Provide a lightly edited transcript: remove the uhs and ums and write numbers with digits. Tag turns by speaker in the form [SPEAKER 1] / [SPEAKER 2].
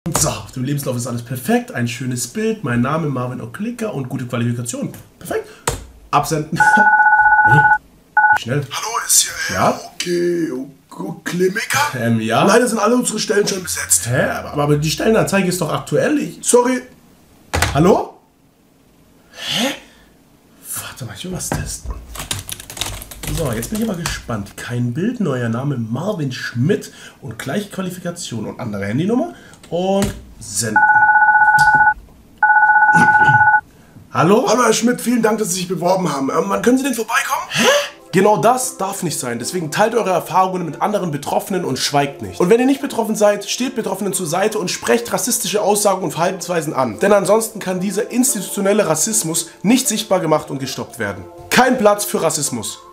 [SPEAKER 1] So, auf dem Lebenslauf ist alles perfekt. Ein schönes Bild, mein Name Marvin Oklicker und gute Qualifikation. Perfekt. Absenden. Wie schnell?
[SPEAKER 2] Hallo, ist hier
[SPEAKER 1] Ja?
[SPEAKER 2] Klimiker?
[SPEAKER 1] Ja.
[SPEAKER 2] Leider sind alle unsere Stellen schon besetzt.
[SPEAKER 1] Hä? Aber die Stellenanzeige ist doch aktuell.
[SPEAKER 2] Sorry.
[SPEAKER 1] Hallo? Hä? Warte mal, ich will was testen. So, jetzt bin ich aber gespannt. Kein Bild, neuer Name Marvin Schmidt und gleiche Qualifikation und andere Handynummer und senden. Hallo?
[SPEAKER 2] Hallo Herr Schmidt, vielen Dank, dass Sie sich beworben haben. Wann können Sie denn vorbeikommen?
[SPEAKER 1] Hä? Genau das darf nicht sein. Deswegen teilt eure Erfahrungen mit anderen Betroffenen und schweigt nicht. Und wenn ihr nicht betroffen seid, steht Betroffenen zur Seite und sprecht rassistische Aussagen und Verhaltensweisen an. Denn ansonsten kann dieser institutionelle Rassismus nicht sichtbar gemacht und gestoppt werden. Kein Platz für Rassismus.